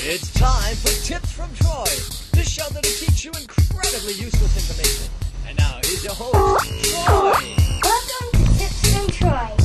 It's time for Tips from Troy, the show that'll teach you incredibly useless information. And now here's your host, Troy. Welcome to Tips from Troy.